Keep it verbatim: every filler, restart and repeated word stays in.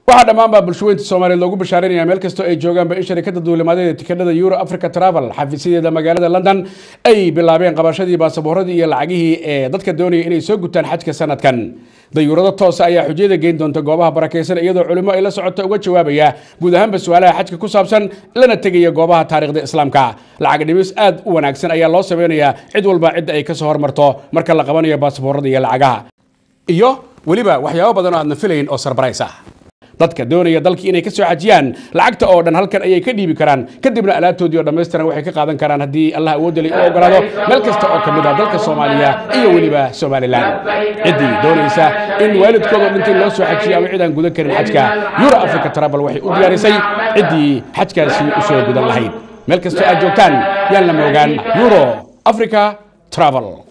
waxaa dhammaanba bulshooyinka Soomaaliyeed loogu bashaarinaya meel kasta ay joogaan in shirkadda duulimaadada tikidhada Euro Africa Travel xafiisyadeeda magaalada London ay bilaabeen qabashadii baasaboorradii iyo lacagihii ee dadka doonaya inay soo gutaan xajka sanadkan. dayuurada toos ayaa xujiyada geyn doonta goobaha barakeysan iyadoo culimo ay la socoto uga jawaabaya guud ahaanba su'aalaha xajka ku saabsan lana tegaya goobaha taariikhda islaamka. lacag dhimis aad u wanaagsan ayaa loo sameeyaa cid walba cid ay ka soo hormarto marka la qabanayo baasaboorrada iyo lacagaha. iyo waliba waxyaabo badan oo aadna filayn oo surprise ah. dadka doonaya dalka inay ka soo xajiyaan lacagta oo dhan halkan ayay ka dhiibi karaan kadibna alaabtoodii oo dhameystiran waxay ka qaadan karaan haddii Allah awood u ogolaado meel kasta oo kamid ah dalka Soomaaliya iyo waliba Somaliland. cidii doonaysa in waalidkooda dhintay loo soo xajiyo ama cid aan gudan karin xajka Euro Africa Travel waxay u diyaarisay cidii xajkaasi u soo gudan lahayd meel kasta aad joogtaan yaan la moogaan Euro Africa Travel.